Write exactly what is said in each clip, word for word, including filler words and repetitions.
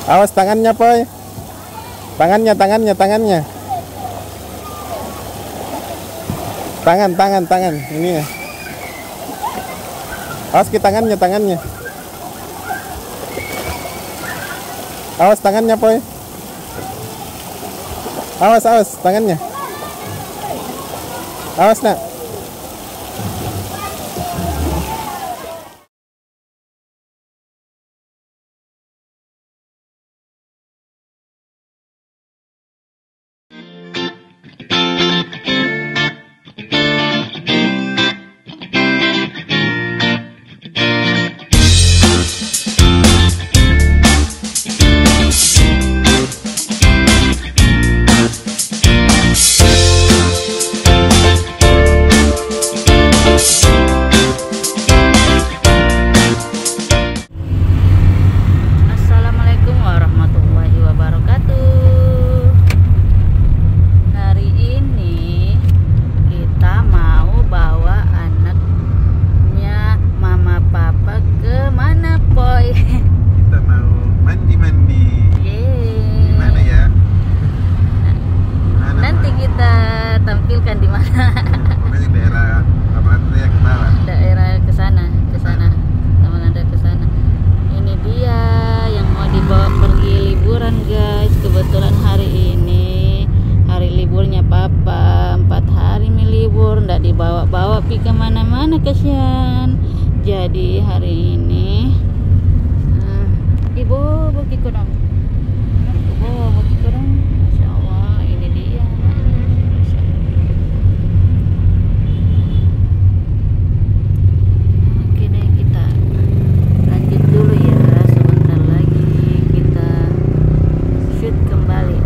Awas tangannya, Poy. Tangannya, tangannya, tangannya. Tangan, tangan, tangan. Ini ya. Awas ke tangannya, tangannya. Awas tangannya, Poy. Awas, awas tangannya. Awas, nak. Bawa-bawa pi kemana-mana kasihan. Jadi hari ini uh, ibu bagi kurang ibu bagi kurang Masya Allah, ini dia. Oke deh, kita lanjut dulu ya. Sebentar lagi kita shoot kembali.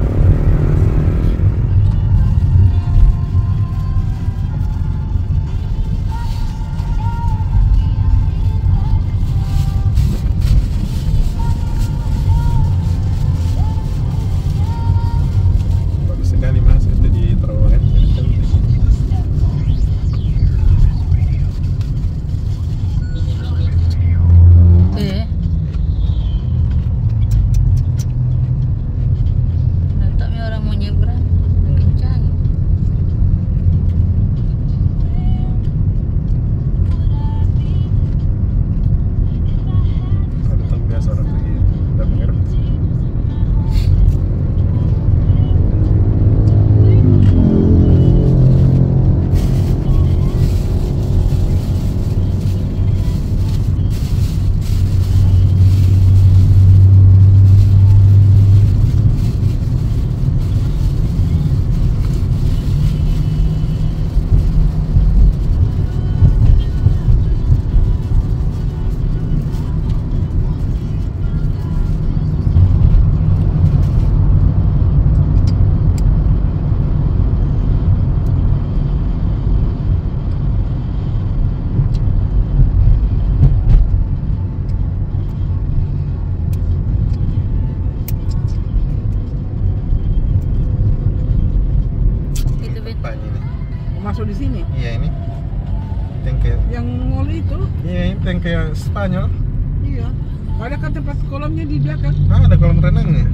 Masuk di sini? Iya, ini tangke yang mall itu. Iya, ini tangke Spanyol. Iya, ada kan tempat kolamnya di belakang. Ah, ada kolam renangnya.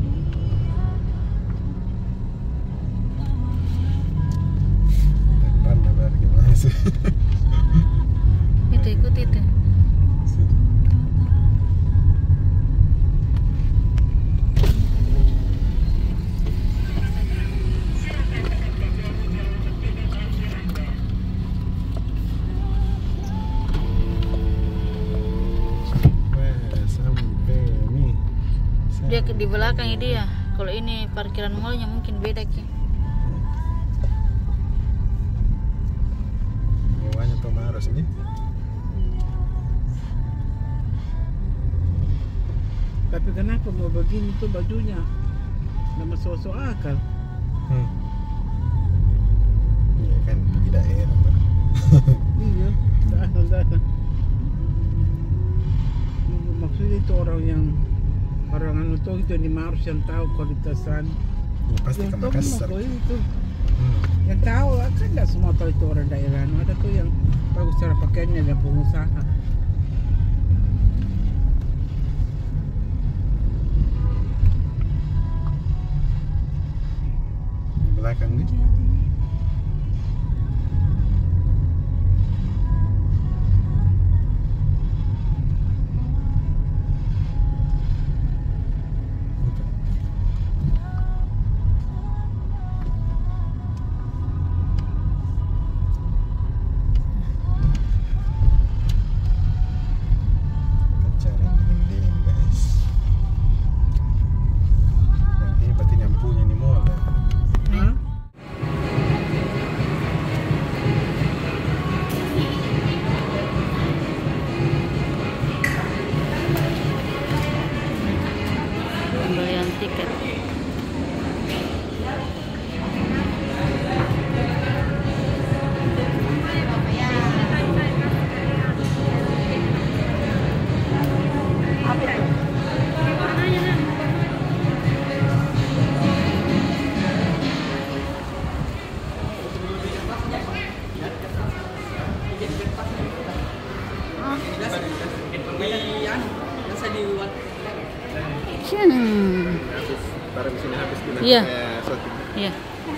Randa baru gimana sih? Itu ikut itu. Dia di belakang dia. Kalau ini parkiran mallnya mungkin beda ki. Mewahnya Tomaros ini. Tapi kenapa mau begini tuh bajunya? Nama sosok akal. Hmm. Iya kan di daerah. Iya, dah-dah. Maksudnya itu orang yang orang anu tuh itu di Mars yang tahu kualitasan. Ya, pasti ke Makassar. Itu. Hmm. Yang tahu kan tidak semua tahu itu orang daerah. Ada tuh yang bagus cara pakaiannya dan pengusaha. Hmm. Habis taruh di sini habis bilang Iya. kayak shooting. Iya.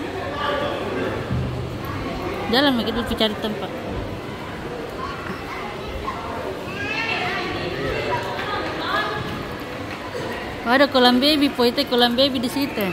Jalan begitu cari tempat. Oh, ada kolam baby, po itu kolam baby di situ.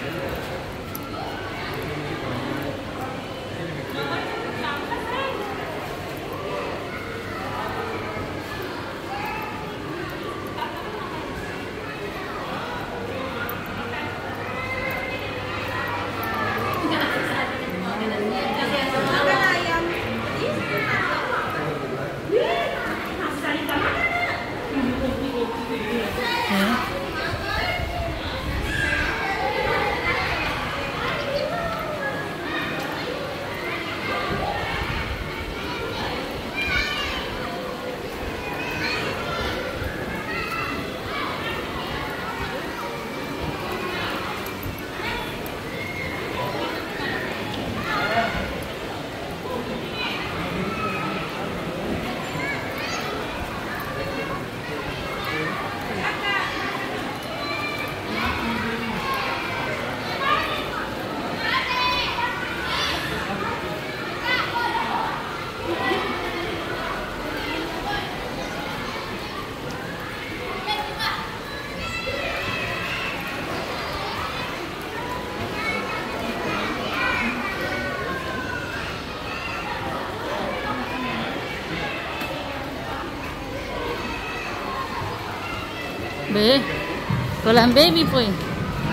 Ya. Be, kolam baby po eh.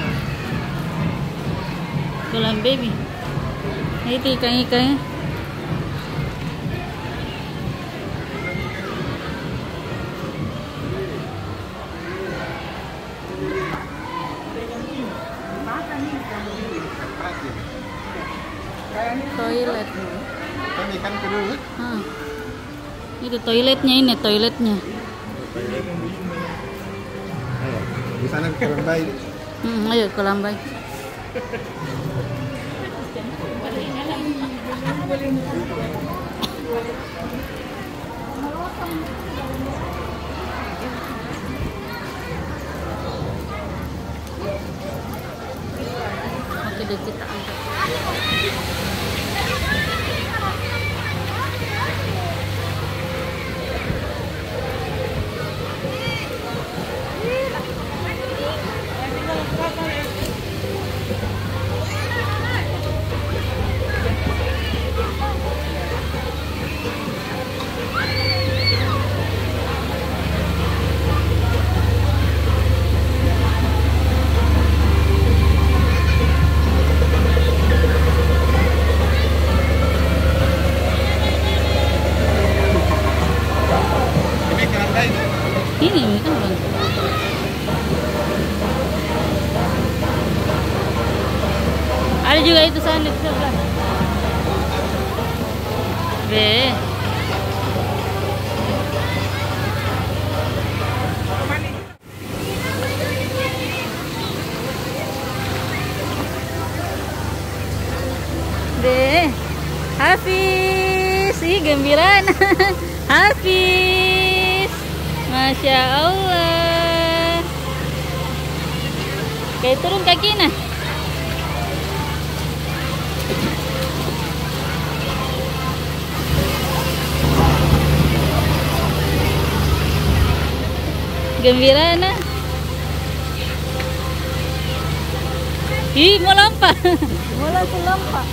Kolam baby. Itu ikan-ikan. Toilet. Kan ikan kedua. Hmm. Itu toiletnya ini, toiletnya. Ayo, di sana kolam bayi. Hmm, ayo kolam bayi. Oke deh, kita angkat. Ini kolam bayi. Ini ini kan bang. Ada juga itu sana di sebelah. Be. Be. Hafiz, ih gembiraan. Hafiz. Masya Allah. Kayak turun kaki nah. Gembira nah. Ih, mau lompat. Mau langsung lompat.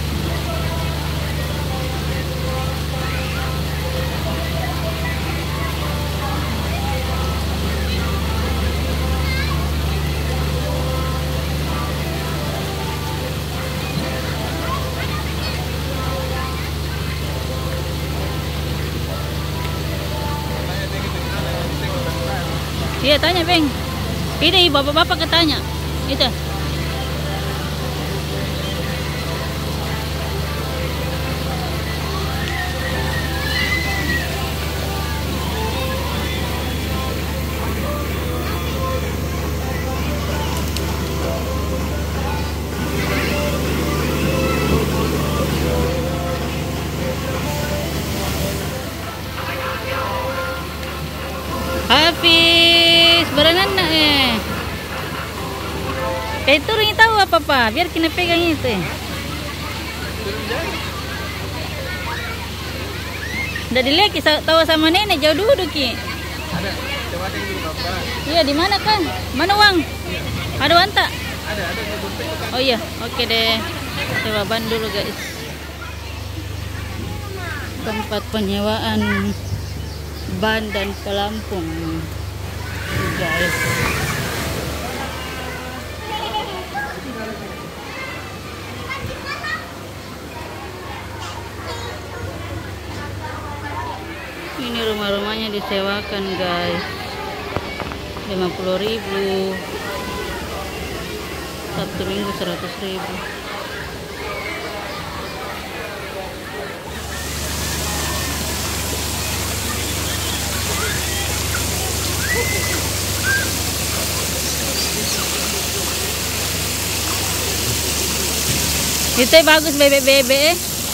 Iya, tanya Beng. Ini bapak-bapak ketanya. Itu. Hafiz, berenang nak eh. Kayak itu ring tahu apa apa, biar kena pegang itu. Udah dilihat kisah tahu sama nenek jauh dulu Ki. Ada. Coba ada dulu Bapak. Iya di mana kan? Mana uang? Ada uang tak? Ada, ada di dompet kan. Oh iya, oke deh. Coba ban dulu guys. Tempat penyewaan ban dan pelampung, guys. Ini rumah-rumahnya disewakan guys, lima puluh ribu, satu minggu seratus ribu. Itu bagus bebek-bebek.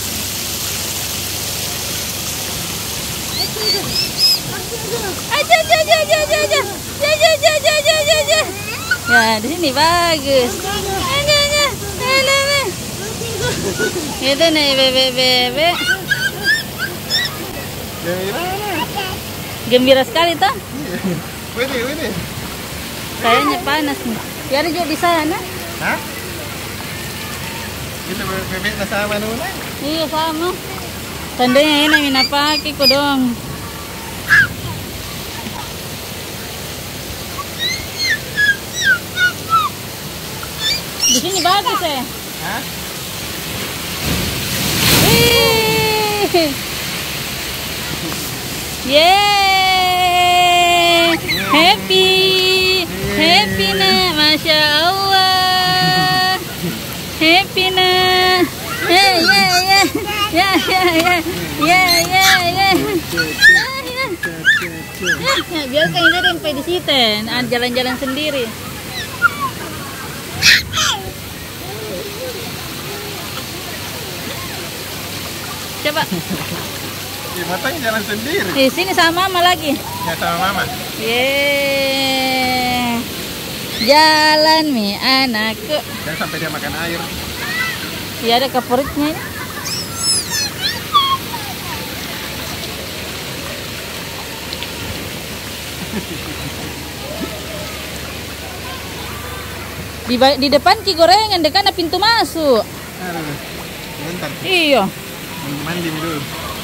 Aja aja aja aja aja aja aja aja aja aja aja aja. Ya di sini bagus. Aja aja. Alah. Itu nih bebek-bebek. Gembira sekali toh. Wini, wini. Kayaknya panas nih. Ya ada juga di sana. Hah? Itu bebek na sama nuna? Iya sama. Tandanya enak minapaki ko dong. Di sini bagus ya. Hah? Wih. Yeay. Happy. Happy na, Masya Allah. Happy na. Ya ya ya. Ya ya ya. Ya ya ya. Ya, biar kayak ini sampai di situ, jalan-jalan sendiri. Coba. Ya, matanya jalan sendiri. Di sini sama mama lagi. Ya sama mama. Yeay. Jalan mi anakku. Jangan sampai dia makan air. Ya ada keperutnya ini. Di, di depan Ki gorengan dekat ada pintu masuk. Aduh. Bentar. Iya. Mandi dulu.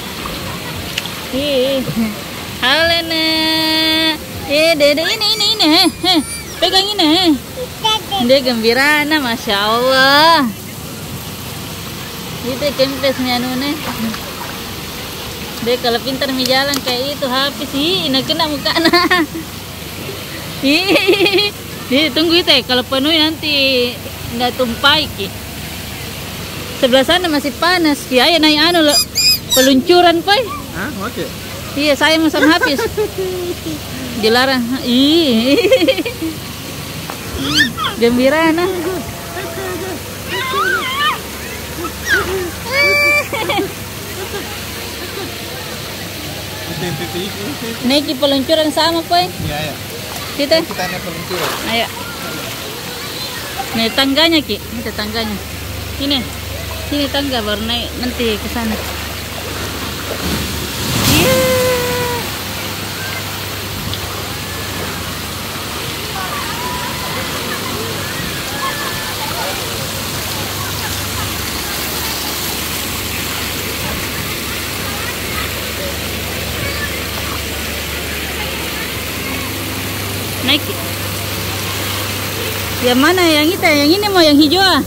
Ih. Halo nak. Eh, dede ini ini ini. Heh, heh. Pegang ini. Heh. Dia gembira nah, Masya Allah. Itu kempesnya nune. Dia kalau pintar mi jalan kayak itu habis sih, nak kena muka nah. Ih. Nih, tunggu itu ya, kalau penuh nanti nggak tumpai Ki. Sebelah sana masih panas Ki, ayo naik anu lo, peluncuran Pai. Hah? Oke. Iya, saya mau sama habis. Dilarang. Ih. Gembira nah. Naik peluncuran sama Pai. Iya, ya. Kita. Kita naik peluncuran. Ayo. Nih tangganya Ki, ini tangganya. Sini. Sini tangga baru naik nanti ke sana. Iya. Naik. Yang mana yang itu? Yang ini mau yang hijau ah?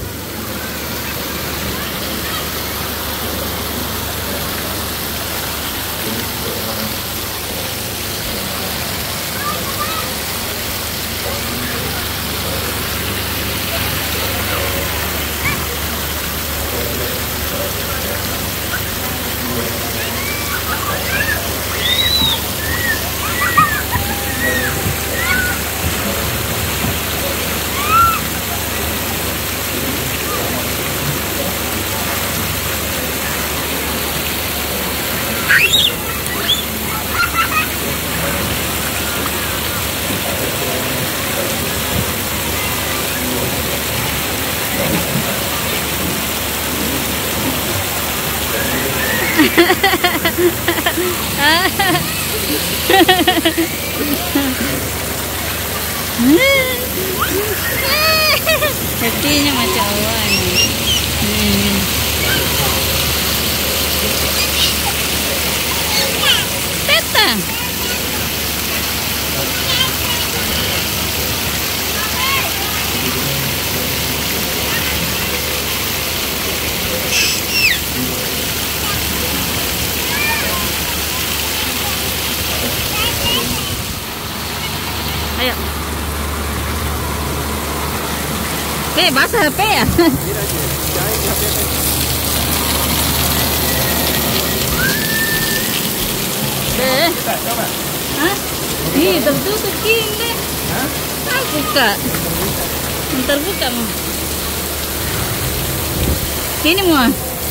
Hatinya macam awan. Hmm. Peta. Ayo. Eh, basah H P ya? Deh. Hah? Ih, tertutup gini. Hah? Ah, buka. Ntar buka mau. Ini mau.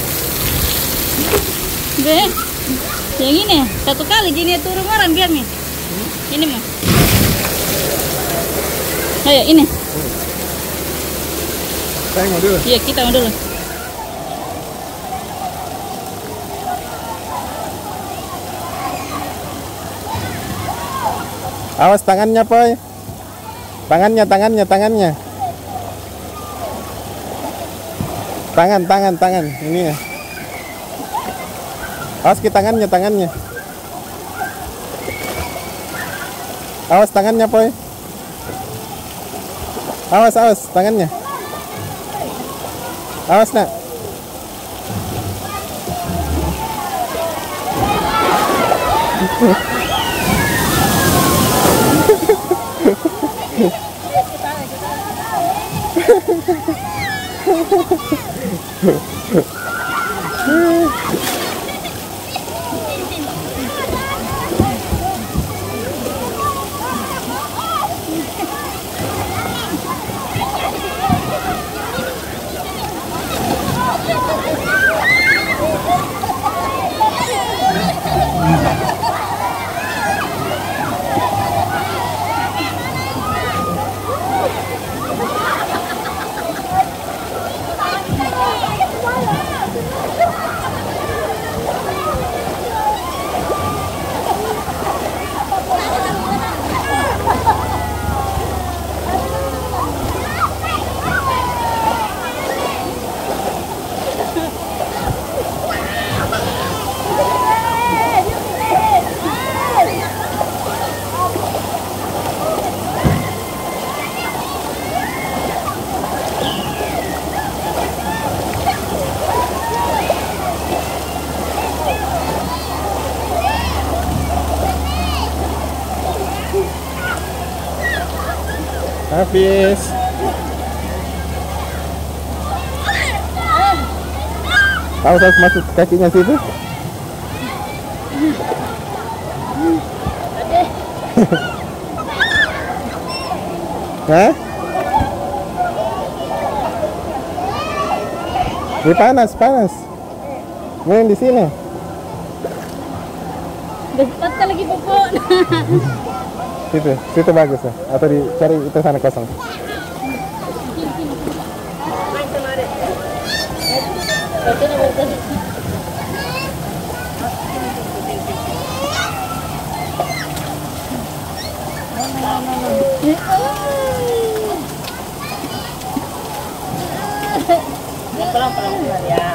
Deh. Yang ini satu kali gini turun orang biar nih. Ini mau. Ayo ini. Saya mau dulu. Iya, kita mau dulu. Awas tangannya, Poy. Tangannya, tangannya, tangannya. Tangan, tangan, tangan. Ini ya. Awas ke tangannya, tangannya. Awas tangannya, Poy. Awas, awas tangannya. Awas, nak. Habis. Tahu harus masuk kakinya situ. Hah? Ini panas, panas. Main di sini. Dekat lagi pokok. Situ, situ bagus ya. Atau dicari itu sana kosong. Pelan-pelan ya.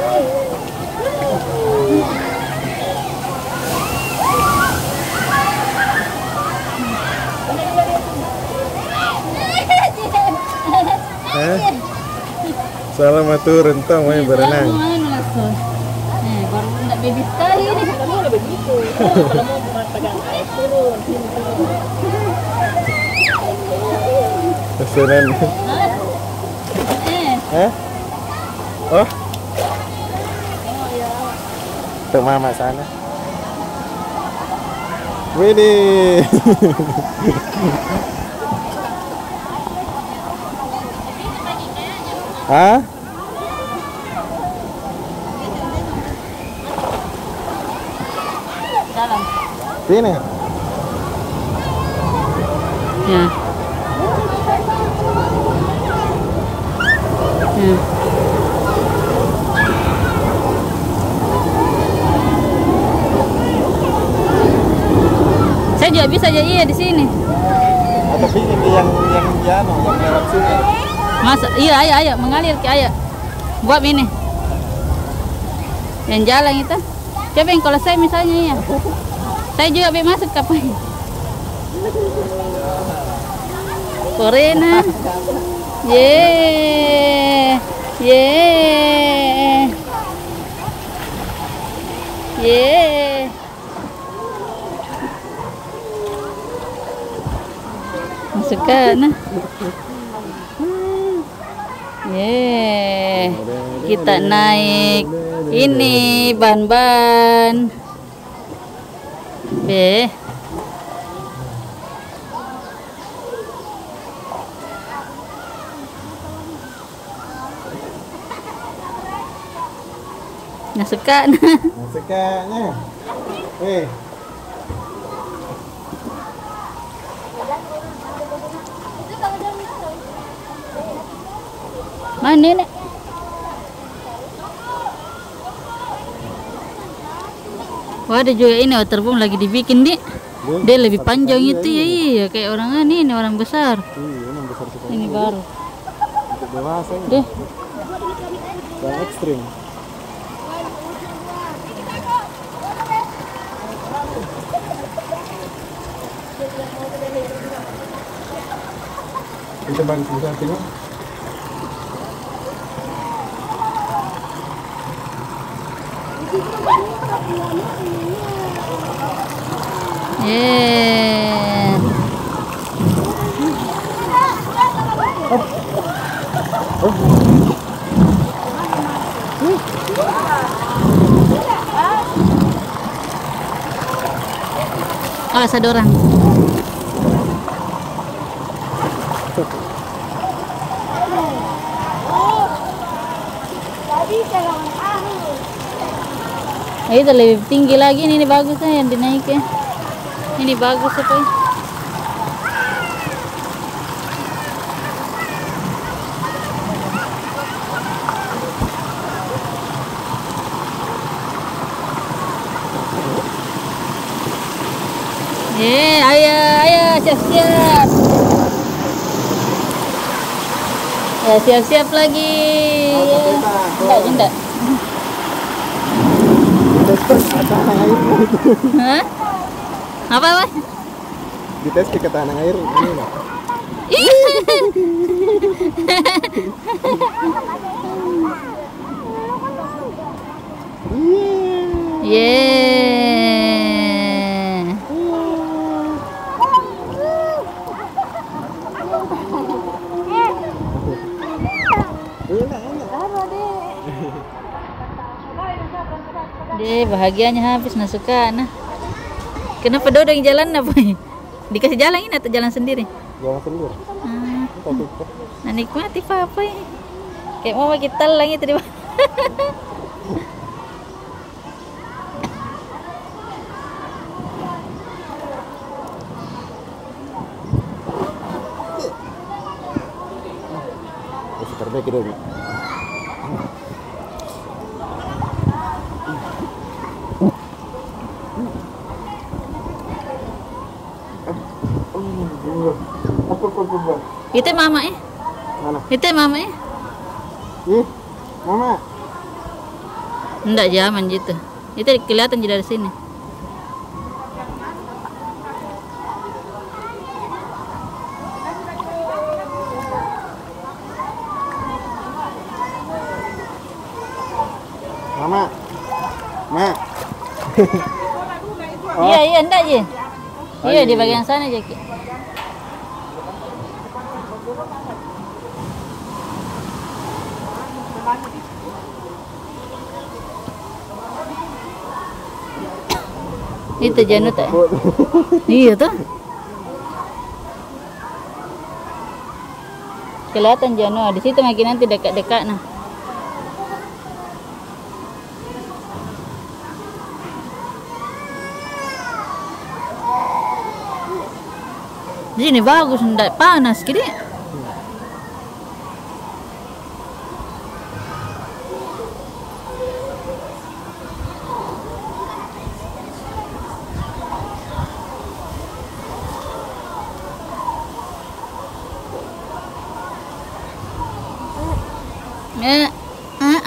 Eh? Salah turun tong main berenang. Eh, baru enggak baby sekali ini. Kamu udah begitu. Kalau mau pegang air turun, sini turun. Pesanan. Eh, Eh? Oh? Tuh mama sana. Widih. Hah? dalam. Sini. Ya. Ya. juga bisa aja iya di sini. Atau pingin di yang yang piano yang lewat sungai. Masa iya ayo ayo mengalir ke ayo. Buat ini. Yang jalan itu. Coba yang kalau saya misalnya ya. Saya juga be masuk kapal. Korena. Ye. Ye. Ye. Masukkan. Ye. Kita naik ini ban-ban. Be. Masukkan. Masukkannya. Eh. Mana nenek? Wah, ada juga ini waterboom lagi dibikin nih. Dia lebih panjang itu ya, iya kayak orang ini, ini orang besar. Iya, emang besar sekali. Ini baru. Untuk dewasa ini. Deh. Yang ekstrim. Kita bagus bisa tengok. Yeah. Oh, ada orang. Nah, itu lebih tinggi lagi ini, ini bagusnya yang dinaiknya. Ini bagus apa ya? Eh, ayo, ayo, siap-siap. Ya, siap-siap lagi. Enggak, enggak. Hah? Apa, apa? Dites ke ketahanan air ini lah. Yeah. Deh, bahagianya habis nah suka nah. Kenapa Dodo yang jalan apa? Dikasih jalan ini atau jalan sendiri? Jalan sendiri. Hmm. Tapi Nah nikmati apa ini? Kayak mau kita lagi tadi. terbaik itu. Itu mama eh? Mana? Itu mama eh? Ih, mama. Enggak zaman gitu. Itu kelihatan dari sini. Mama. Ma. Oh. Iya, iya, enggak je. Oh, iya, di bagian sana aja, Ki. Itu Janut ya? Iya tuh. Kelihatan Janut. Di situ makin nanti dekat-dekat nah. Di sini bagus, enggak panas gini.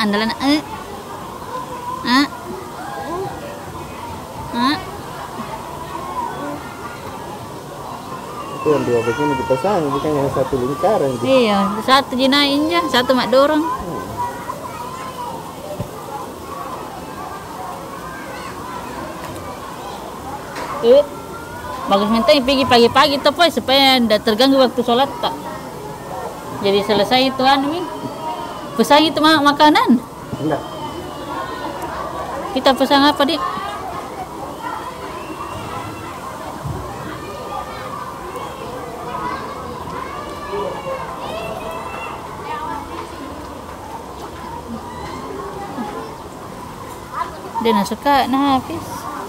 andalan eh. Ah. Ah. Itu yang dua begini dipasang, bukan yang satu lingkaran. Gitu. Iya, satu jinain aja, satu mak dorong. Eh, bagus minta pergi pagi-pagi tuh Poy, supaya tidak terganggu waktu sholat tak. Jadi selesai itu anu Min. Pesan itu mak makanan. Enggak. Kita pesan apa dik? Dia nak suka, nah habis.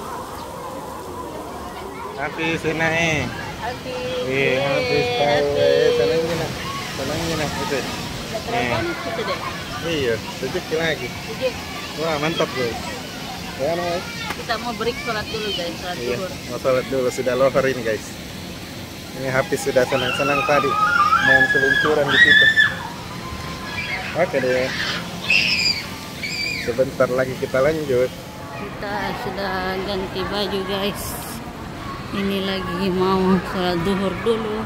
Habis naik. Habis. Iya, habis tahu. Eh, senangnya nak. Senangnya nak itu. Itu deh. Iya, sedikit lagi. Jadi Wah, mantap guys. Ya, guys. kita mau break sholat dulu guys, sholat Iya, zuhur. mau sholat dulu sudah lohar ini guys. Ini Hafiz sudah senang-senang tadi main seluncuran di situ. Oke deh. Sebentar lagi kita lanjut. Kita sudah ganti baju guys. Ini lagi mau sholat zuhur dulu.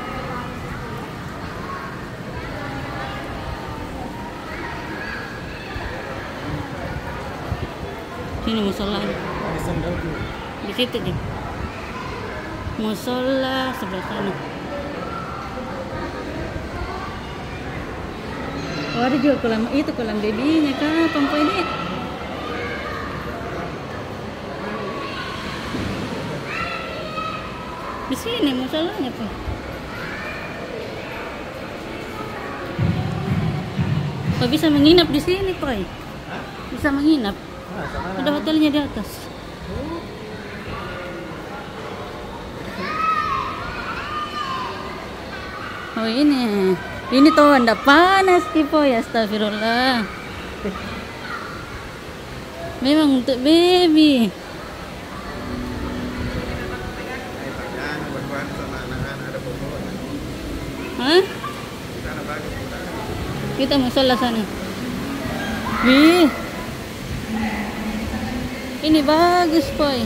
Sini musola. Di situ deh. Musola sebelah sana. Oh, ada juga kolam itu kolam babynya kapan Pak ini? Di sini musolanya Pak. Pak bisa menginap di sini Pak? Bisa menginap. Ada hotelnya di atas. Oh ini, ini tuh anda panas Kipo ya, astagfirullah. Memang untuk baby. Hah? Kita musola sana. Wih. Ini bagus, Poy.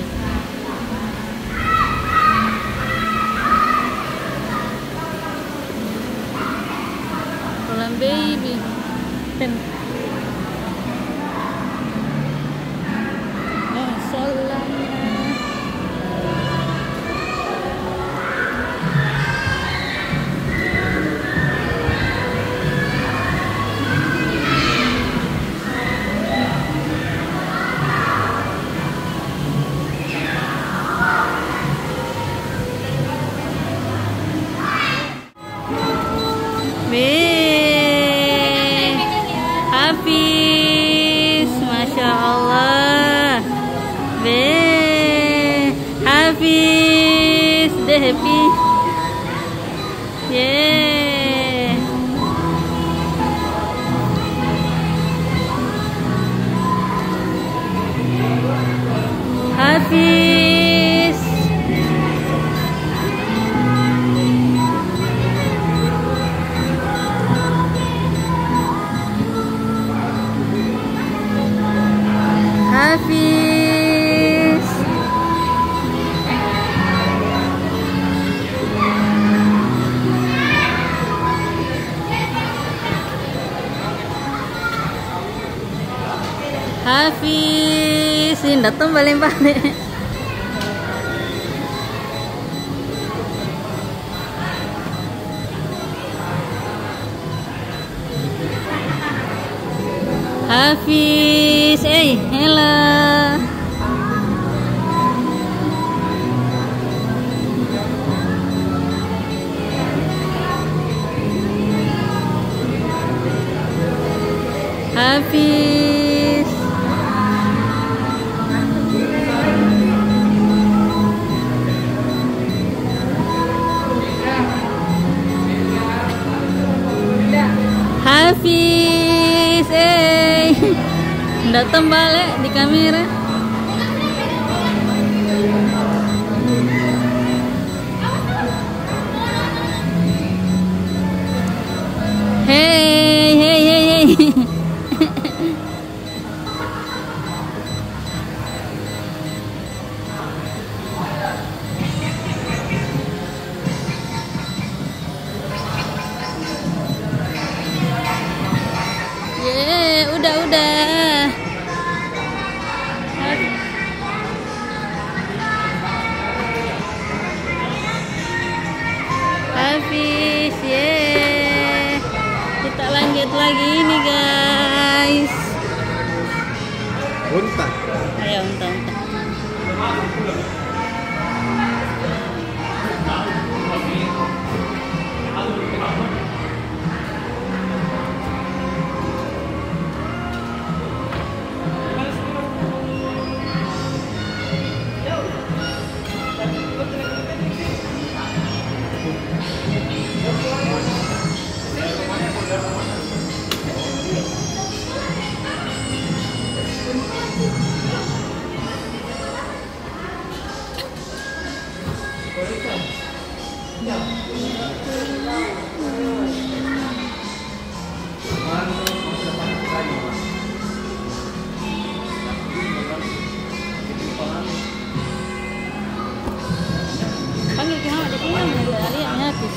Kolam baby. Ten. Masalahnya. Wih, Hafiz, masya Allah. Wih, Hafiz, deh happy. Yeah. Hafiz. Hafiz. Hafiz, ini datang balik-balik. Hafiz, eh, hello. Hafiz. Hafiz, eh, datang balik di kamera. Hey, hey, hey, hey. lagi ini guys. Unta. Ayo unta-unta. Panggil ke mama, dia bilang ada yang habis.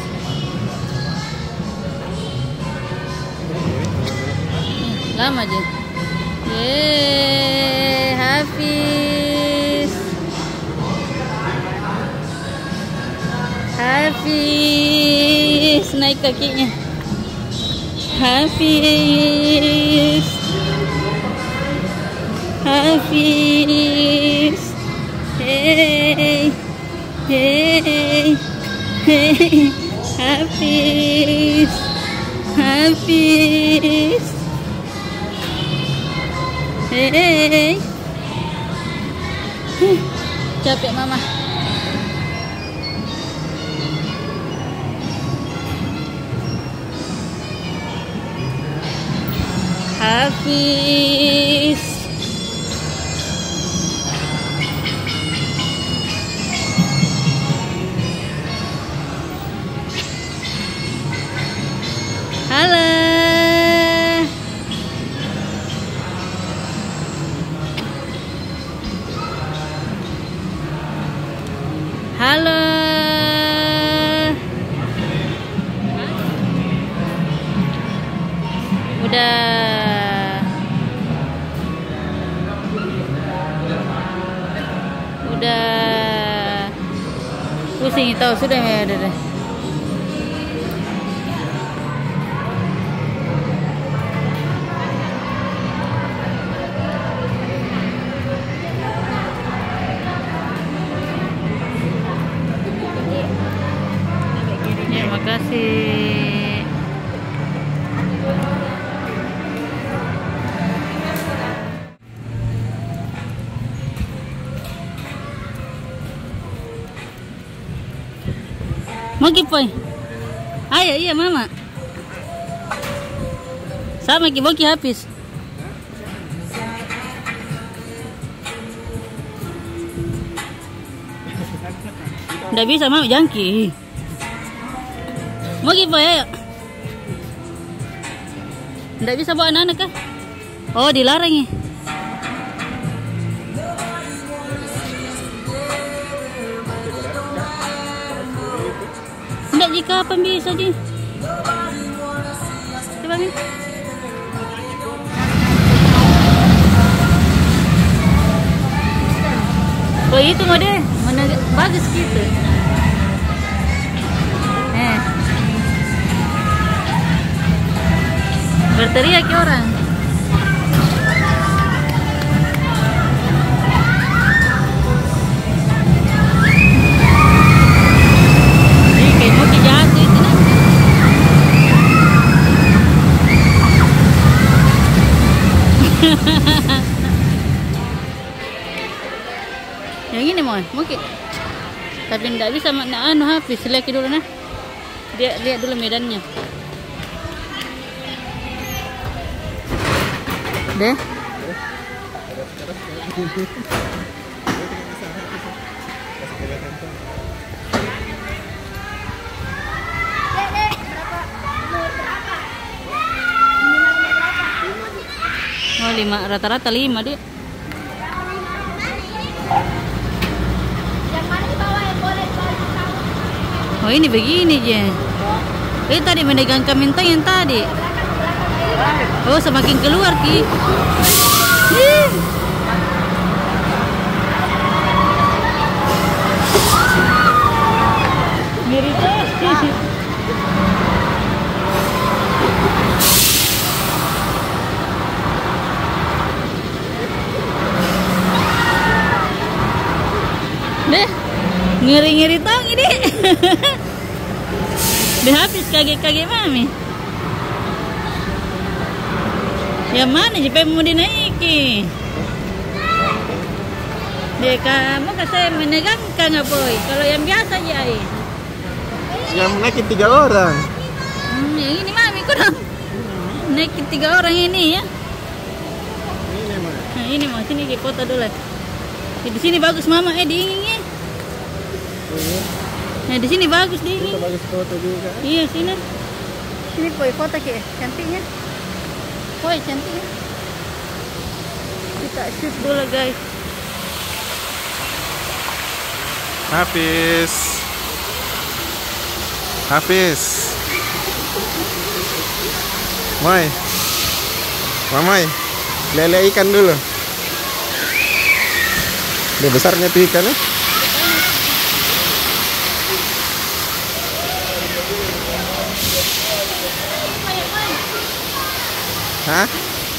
Lama aja. Yeay, Hafiz. Hafiz, naik kakinya. Hafiz. Hafiz. Hey. Hey. Hey. Hafiz. Hafiz. Hey. Capek mama. Hafiz. Halo. Halo. Udah. Udah. Pusing tahu sudah ya, udah deh. Terima kasih. Mau kipoy? Ayo iya mama. Sama kiboki habis. Nggak bisa mama jangki. Mau kipoy ayo. Nggak bisa bawa anak-anak kah? Oh dilarang ya. Enggak jika kapan bisa di. Coba nih. Oh itu mau deh, mana bagus gitu. Eh. Berteriak ke orang. Yang ini mau mungkin, tapi tidak bisa makna anu habis. Lihat dulu nah, dia lihat dulu medannya. Deh. Oh lima, rata-rata lima dia. Oh ini begini je. Eh tadi menegang kamintang yang tadi. Oh semakin keluar ki. Ih. Mirip. Deh, ngeri-ngeri tong ini. Deh habis kage-kage mami. Yang mana sih mau dinaiki? Deh kamu kasih menegangkan nggak boy? Kalau yang biasa aja ay. Yang naikin tiga orang. Hmm, yang ini mami kurang. Naikin tiga orang ini ya. Ini mah. Nah ini mau sini ke foto dulu. Eh, di sini bagus mama eh dinginnya. Nah di sini bagus dingin. Itu bagus foto juga. Iya sini. Sini boy foto ke cantiknya. Boy cantiknya. Kita shoot dulu guys. Hafiz. Hafiz. Moy. Mamoy. Lele ikan dulu. Udah besarnya tuh ikannya. Hah?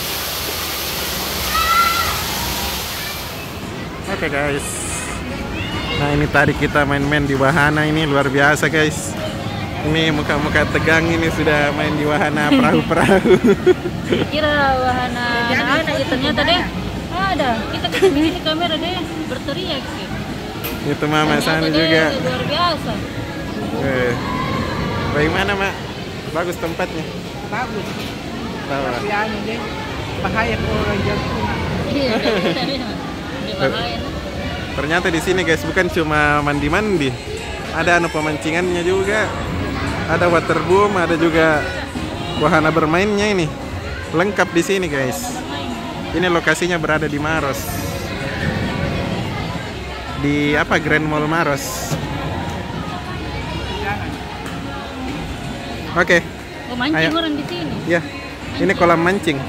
Oke okay, guys. Nah ini tadi kita main-main di wahana ini luar biasa guys. Ini muka-muka tegang ini sudah main di wahana perahu-perahu. Kira wahana anak-anak ya ternyata deh ada. Kita kesini di kamera deh berteriak sih. Itu mama sana Ternyata juga. deh, luar biasa. Eh, bagaimana mak? Bagus tempatnya. Bagus. Bawa. Tapi anu deh, bahaya kalau orang jatuh. Iya, di bahaya. Ternyata di sini guys bukan cuma mandi-mandi, ada anu pemancingannya juga, ada waterboom, ada juga wahana bermainnya ini, lengkap di sini guys. Ini lokasinya berada di Maros, di apa Grand Mall Maros. Oke, Oh, mancing Ayo. orang di sini. ya, ini kolam mancing.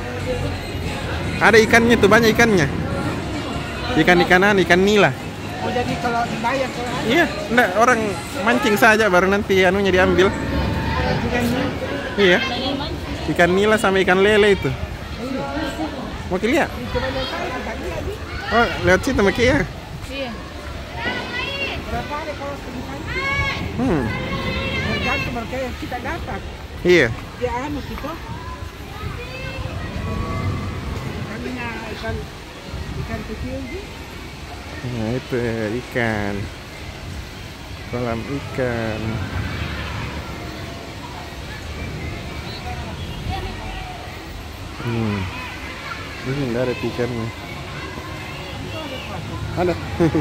Ada ikannya tuh, banyak ikannya. Ikan-ikanan, ikan nila. Oh jadi kalau dibayar kalau ada Iya, enggak, orang mancing saja baru nanti anunya diambil. ikannya. Iya, Lagi mancing. ikan nila sama ikan lele itu. Mau lihat? Coba lihat saya tidak lihat di Oh, lewat situ Maki ya. Iya. berapa ada kalau ikan. Hmm, Tergantung mereka yang kita dapat. iya. Ya anu kita. Kaminya ikan ikan kecil sih. Nah itu ikan, kolam ikan. Hmm, ini enggak ada ikannya. Ada.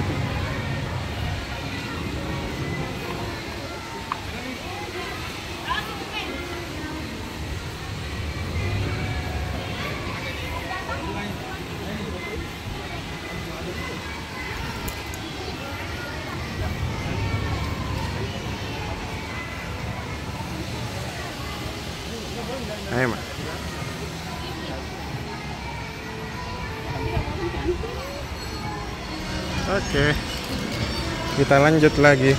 Ayo, Mak. Oke. Kita lanjut lagi.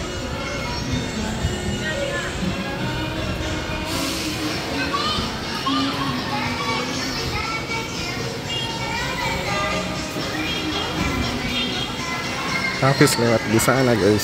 Hafiz lewat di sana, guys.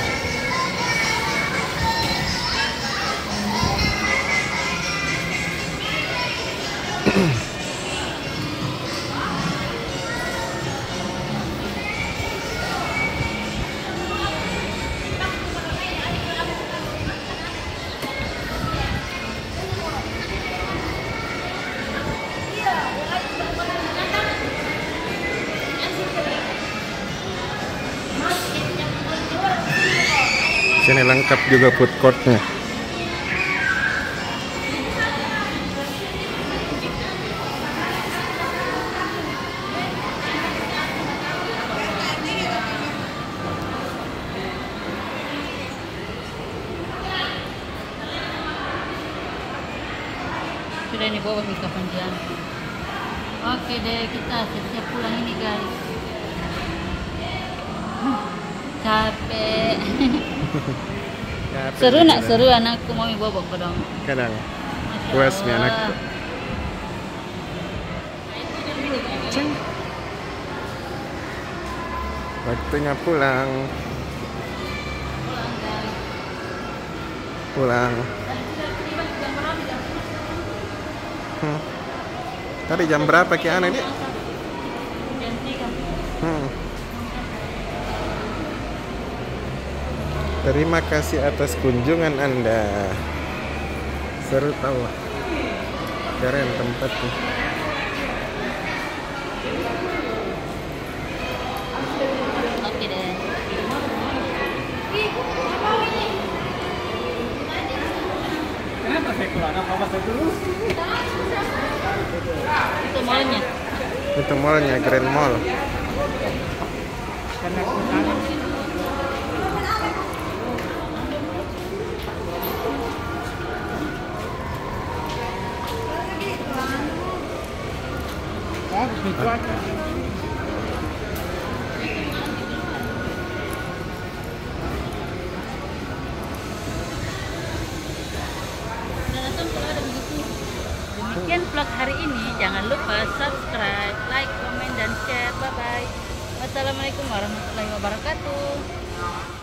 Sini lengkap juga food courtnya. Sudah ini bawa ke kepanjangan. Oke deh, kita siap-siap pulang ini guys. Capek. Seru nak seru anakku mau bobok dong. Kadang Masya puas nih Allah. anakku. Waktunya pulang. Pulang. Hmm. Tadi jam berapa Ki Ana ini? Hmm. Terima kasih atas kunjungan Anda. Seru tahu. Keren tempatnya. Oke deh. Kenapa saya keluar? Apa saya terus? Itu mallnya. Itu mallnya Grand Mall. Karena aku tahu. Bagus nih cuaca. Demikian vlog hari ini. Jangan lupa subscribe, like, komen, dan share. Bye bye. Wassalamualaikum warahmatullahi wabarakatuh.